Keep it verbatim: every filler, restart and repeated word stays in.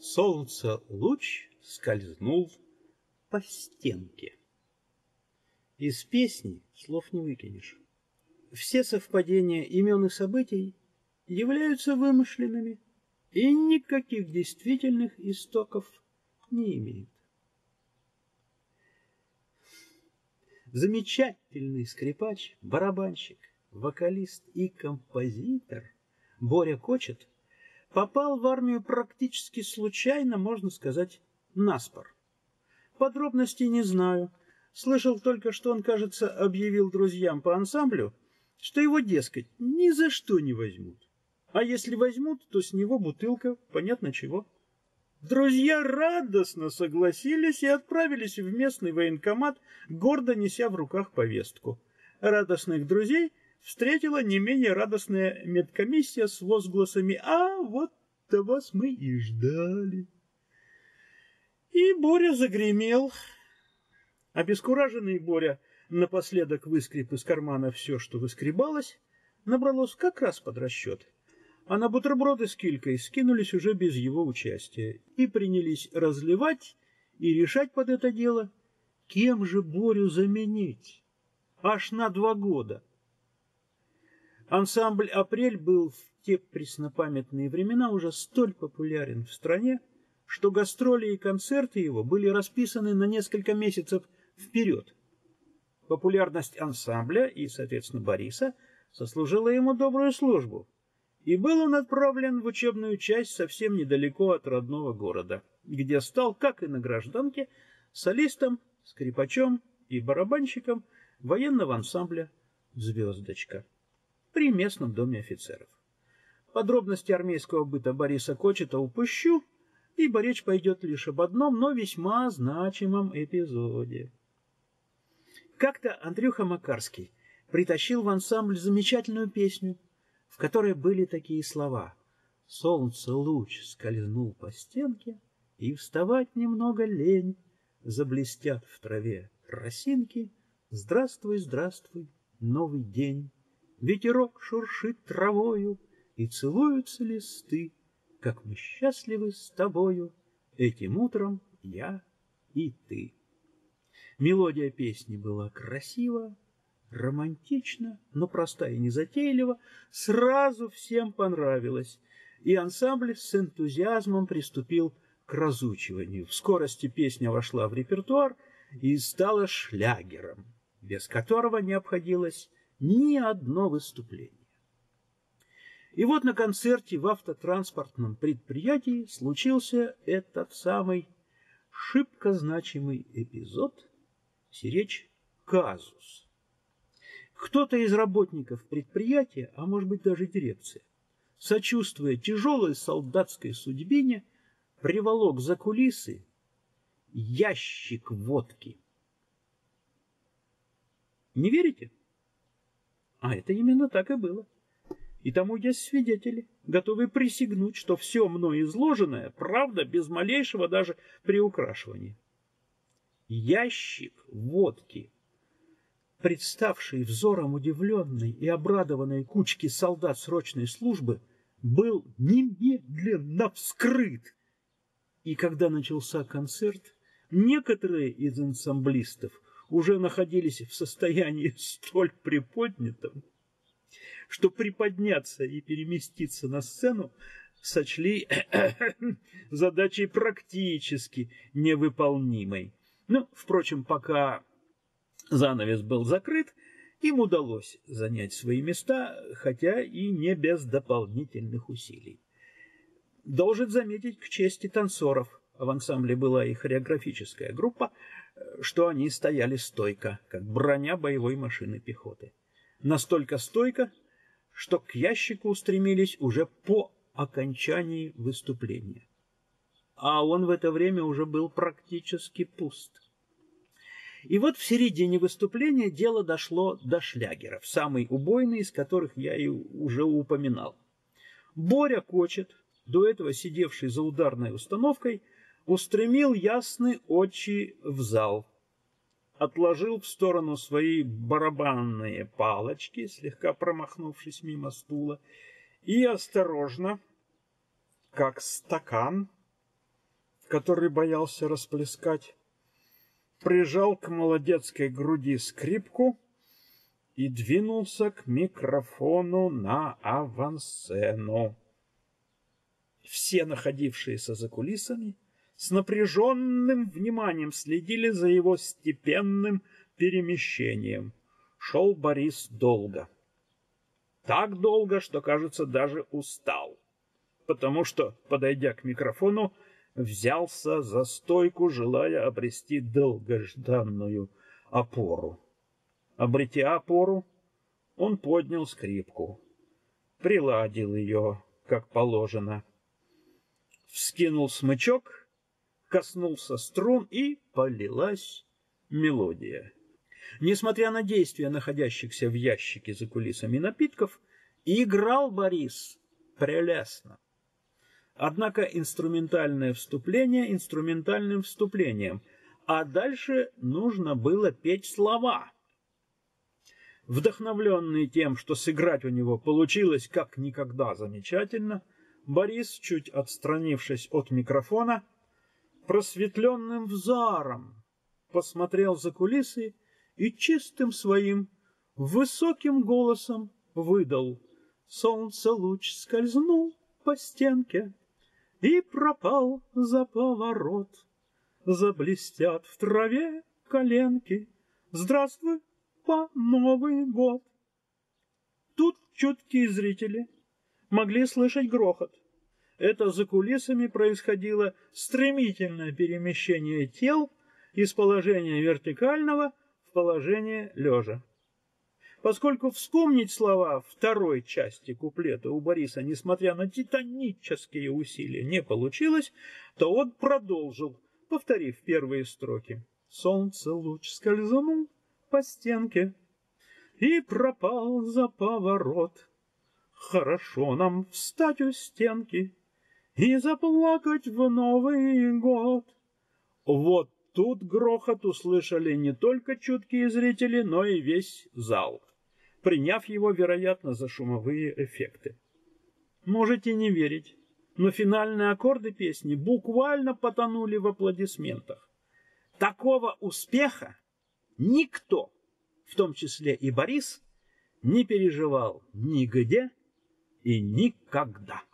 Солнца луч скользнул по стенке. Из песни слов не выкинешь. Все совпадения имен и событий являются вымышленными и никаких действительных истоков не имеют. Замечательный скрипач, барабанщик, вокалист и композитор Боря Кочет попал в армию практически случайно, можно сказать, наспор. Подробностей не знаю. Слышал только, что он, кажется, объявил друзьям по ансамблю, что его, дескать, ни за что не возьмут. А если возьмут, то с него бутылка, понятно чего. Друзья радостно согласились и отправились в местный военкомат, гордо неся в руках повестку. Радостных друзей встретила не менее радостная медкомиссия с возгласами «А вот-то вас мы и ждали». И Боря загремел. Обескураженный Боря напоследок выскреб из кармана все, что выскребалось, набралось как раз под расчет. А на бутерброды с килькой скинулись уже без его участия и принялись разливать и решать под это дело, кем же Борю заменить. Аж на два года. Ансамбль «Апрель» был в те преснопамятные времена уже столь популярен в стране, что гастроли и концерты его были расписаны на несколько месяцев вперед. Популярность ансамбля и, соответственно, Бориса сослужила ему добрую службу. И был он отправлен в учебную часть совсем недалеко от родного города, где стал, как и на гражданке, солистом, скрипачом и барабанщиком военного ансамбля «Звездочка» при местном доме офицеров. Подробности армейского быта Бориса Кочета упущу, ибо речь пойдет лишь об одном, но весьма значимом эпизоде. Как-то Андрюха Макарский притащил в ансамбль замечательную песню, в которой были такие слова: «Солнце луч скользнул по стенке, и вставать немного лень, заблестят в траве росинки, здравствуй, здравствуй, новый день, ветерок шуршит травою, и целуются листы, как мы счастливы с тобою, этим утром я и ты». Мелодия песни была красива, романтично, но проста и незатейлива, сразу всем понравилась, и ансамбль с энтузиазмом приступил к разучиванию. В скорости песня вошла в репертуар и стала шлягером, без которого не обходилось ни одно выступление. И вот на концерте в автотранспортном предприятии случился этот самый шибко значимый эпизод, сиречь казус. Кто-то из работников предприятия, а может быть даже дирекция, сочувствуя тяжелой солдатской судьбине, приволок за кулисы ящик водки. Не верите? А это именно так и было. И тому есть свидетели, готовые присягнуть, что все мной изложенное правда без малейшего даже приукрашивания. Ящик водки, представший взором удивленной и обрадованной кучки солдат срочной службы, был немедленно вскрыт. И когда начался концерт, некоторые из ансамблистов уже находились в состоянии столь приподнятом, что приподняться и переместиться на сцену сочли задачей практически невыполнимой. Ну, впрочем, пока занавес был закрыт, им удалось занять свои места, хотя и не без дополнительных усилий. Должен заметить к чести танцоров, в ансамбле была и хореографическая группа, что они стояли стойко, как броня боевой машины пехоты. Настолько стойко, что к ящику устремились уже по окончании выступления. А он в это время уже был практически пуст. И вот в середине выступления дело дошло до шлягеров, самый убойный из которых я и уже упоминал. Боря Кочет, до этого сидевший за ударной установкой, устремил ясные очи в зал, отложил в сторону свои барабанные палочки, слегка промахнувшись мимо стула, и осторожно, как стакан, который боялся расплескать, прижал к молодецкой груди скрипку и двинулся к микрофону на авансцену. Все находившиеся за кулисами с напряженным вниманием следили за его степенным перемещением. Шел Борис долго. Так долго, что, кажется, даже устал, потому что, подойдя к микрофону, взялся за стойку, желая обрести долгожданную опору. Обретя опору, он поднял скрипку, приладил ее, как положено, вскинул смычок, коснулся струн, и полилась мелодия. Несмотря на действия находящихся в ящике за кулисами напитков, играл Борис прелестно. Однако инструментальное вступление инструментальным вступлением, а дальше нужно было петь слова. Вдохновленный тем, что сыграть у него получилось как никогда замечательно, Борис, чуть отстранившись от микрофона, просветленным взором посмотрел за кулисы и чистым своим высоким голосом выдал: «Солнце луч скользнул по стенке и пропал за поворот. Заблестят в траве коленки. Здравствуй, по Новый год!» Тут чуткие зрители могли слышать грохот. Это за кулисами происходило стремительное перемещение тел из положения вертикального в положение лежа. Поскольку вспомнить слова второй части куплета у Бориса, несмотря на титанические усилия, не получилось, то он продолжил, повторив первые строки. «Солнце луч скользнул по стенке и пропал за поворот. Хорошо нам встать у стенки и заплакать в Новый год». Вот тут грохот услышали не только чуткие зрители, но и весь зал, приняв его, вероятно, за шумовые эффекты. Можете не верить, но финальные аккорды песни буквально потонули в аплодисментах. Такого успеха никто, в том числе и Борис, не переживал нигде и никогда.